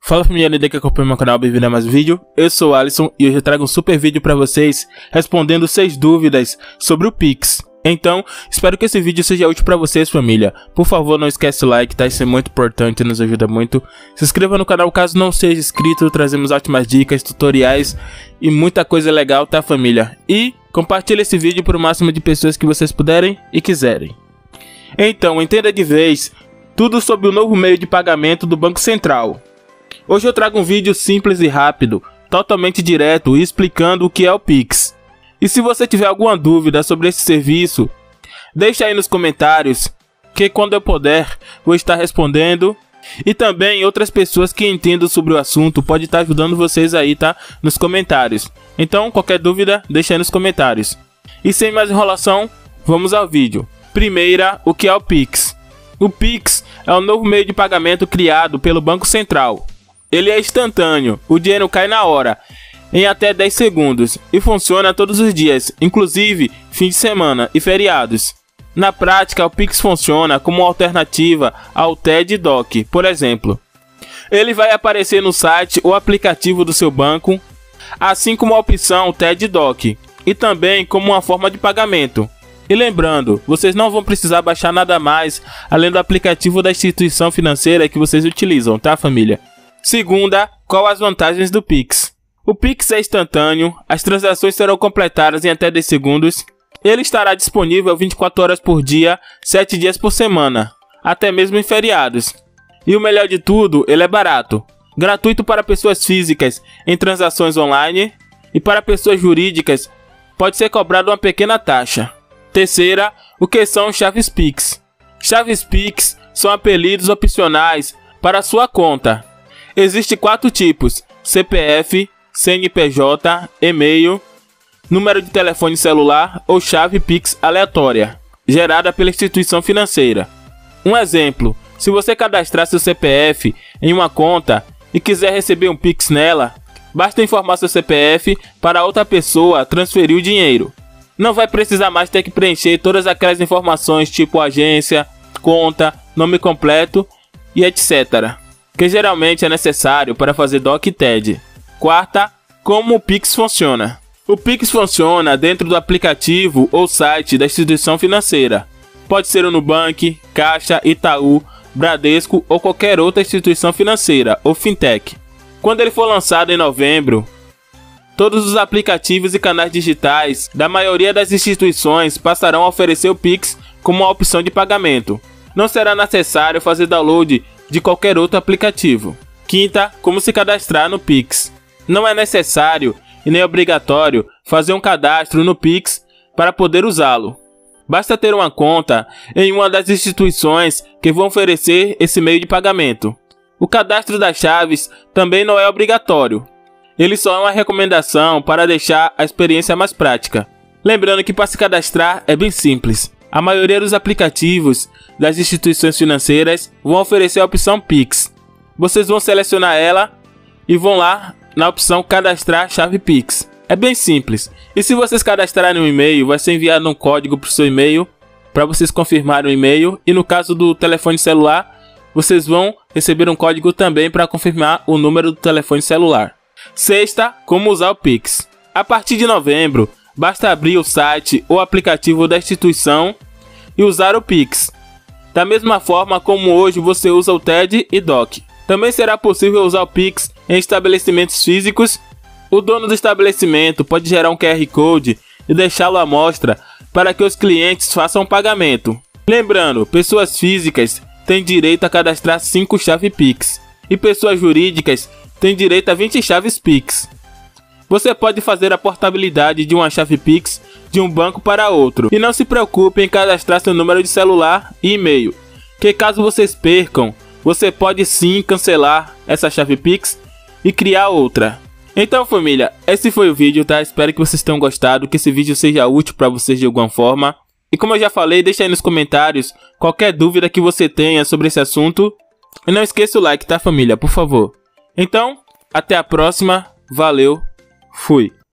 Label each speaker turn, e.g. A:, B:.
A: Fala família linda que acompanha meu canal, bem-vindo a mais um vídeo. Eu sou o Alisson e hoje eu trago um super vídeo pra vocês respondendo 6 dúvidas sobre o Pix. Então, espero que esse vídeo seja útil pra vocês, família. Por favor, não esquece o like, tá? Isso é muito importante, nos ajuda muito. Se inscreva no canal caso não seja inscrito, trazemos ótimas dicas, tutoriais e muita coisa legal, tá, família? E compartilhe esse vídeo para o máximo de pessoas que vocês puderem e quiserem. Então, entenda de vez tudo sobre o novo meio de pagamento do Banco Central. Hoje eu trago um vídeo simples e rápido, totalmente direto e explicando o que é o Pix. E se você tiver alguma dúvida sobre esse serviço, deixa aí nos comentários, que quando eu puder, vou estar respondendo. E também outras pessoas que entendam sobre o assunto podem estar ajudando vocês aí, tá? Nos comentários. Então, qualquer dúvida, deixa aí nos comentários. E sem mais enrolação, vamos ao vídeo. Primeira, o que é o Pix? O Pix é um novo meio de pagamento criado pelo Banco Central. Ele é instantâneo, o dinheiro cai na hora, em até 10 segundos, e funciona todos os dias, inclusive fim de semana e feriados. Na prática, o Pix funciona como alternativa ao TED e DOC, por exemplo. Ele vai aparecer no site ou aplicativo do seu banco, assim como a opção TED e DOC, e também como uma forma de pagamento. E lembrando, vocês não vão precisar baixar nada mais além do aplicativo da instituição financeira que vocês utilizam, tá, família? Segunda, qual as vantagens do Pix? O Pix é instantâneo, as transações serão completadas em até 10 segundos, ele estará disponível 24 horas por dia, 7 dias por semana, até mesmo em feriados. E o melhor de tudo, ele é barato, gratuito para pessoas físicas em transações online e para pessoas jurídicas pode ser cobrada uma pequena taxa. Terceira, o que são chaves Pix? Chaves Pix são apelidos opcionais para sua conta. Existem 4 tipos: CPF, CNPJ, e-mail, número de telefone celular ou chave Pix aleatória, gerada pela instituição financeira. Um exemplo, se você cadastrar seu CPF em uma conta e quiser receber um Pix nela, basta informar seu CPF para outra pessoa transferir o dinheiro. Não vai precisar mais ter que preencher todas aquelas informações tipo agência, conta, nome completo e etc. que geralmente é necessário para fazer DOC e TED. Quarta, como o Pix funciona? O Pix funciona dentro do aplicativo ou site da instituição financeira. Pode ser o Nubank, Caixa, Itaú, Bradesco ou qualquer outra instituição financeira ou fintech. Quando ele for lançado em novembro, todos os aplicativos e canais digitais da maioria das instituições passarão a oferecer o Pix como uma opção de pagamento. Não será necessário fazer download de qualquer outro aplicativo. Quinta, como se cadastrar no Pix. Não é necessário e nem obrigatório fazer um cadastro no Pix para poder usá-lo. Basta ter uma conta em uma das instituições que vão oferecer esse meio de pagamento. O cadastro das chaves também não é obrigatório. Ele só é uma recomendação para deixar a experiência mais prática. Lembrando que para se cadastrar é bem simples. A maioria dos aplicativos das instituições financeiras vão oferecer a opção Pix. Vocês vão selecionar ela e vão lá na opção cadastrar chave Pix. É bem simples. E se vocês cadastrarem um e-mail, vai ser enviado um código para o seu e-mail para vocês confirmarem o e-mail. E no caso do telefone celular, vocês vão receber um código também para confirmar o número do telefone celular. Sexta, como usar o Pix. A partir de novembro, basta abrir o site ou aplicativo da instituição e usar o Pix. Da mesma forma como hoje você usa o TED e DOC. Também será possível usar o Pix em estabelecimentos físicos. O dono do estabelecimento pode gerar um QR Code e deixá-lo à mostra para que os clientes façam o pagamento. Lembrando, pessoas físicas têm direito a cadastrar 5 chaves Pix e pessoas jurídicas têm direito a 20 chaves Pix. Você pode fazer a portabilidade de uma chave Pix de um banco para outro. E não se preocupe em cadastrar seu número de celular e e-mail, que caso vocês percam, você pode sim cancelar essa chave Pix e criar outra. Então família, esse foi o vídeo, tá? Espero que vocês tenham gostado, que esse vídeo seja útil para vocês de alguma forma. E como eu já falei, deixa aí nos comentários qualquer dúvida que você tenha sobre esse assunto. E não esqueça o like, tá família? Por favor. Então, até a próxima. Valeu. Fui.